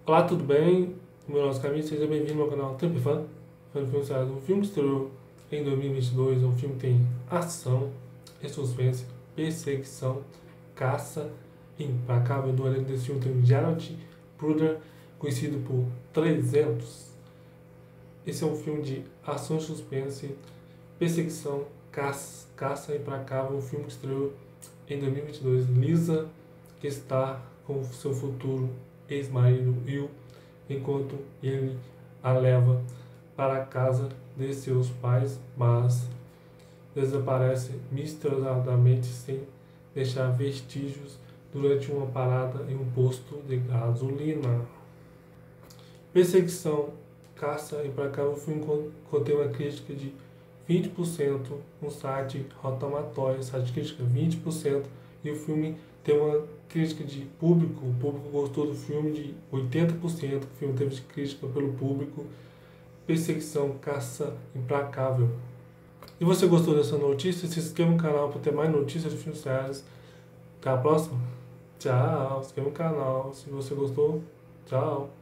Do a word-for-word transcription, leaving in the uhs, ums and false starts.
Olá, tudo bem? Meu nome é Camille, seja bem-vindo ao meu canal Tempo Fã. Fã de filmes reais. Um filme que estreou em dois mil e vinte e dois, é um filme que tem ação, suspense, perseguição, caça implacável. No elenco desse filme tem Gerald Butler, conhecido por trezentos. Esse é um filme de ação, suspense, perseguição, caça, caça implacável. Um filme que estreou em dois mil e vinte e dois. Lisa está com seu futuro ex-marido Will, enquanto ele a leva para a casa de seus pais, mas desaparece misteriosamente sem deixar vestígios durante uma parada em um posto de gasolina. Perseguição, caça implacável. O filme contém uma crítica de vinte por cento no site Rotten Tomatoes, site de crítica vinte por cento, e o filme tem uma crítica de público, o público gostou do filme de oitenta por cento, o filme teve de crítica pelo público. Perseguição, caça implacável. E você gostou dessa notícia? Se inscreva no canal para ter mais notícias de filmes reais. Até a próxima. Tchau. Se inscreva no canal se você gostou. Tchau.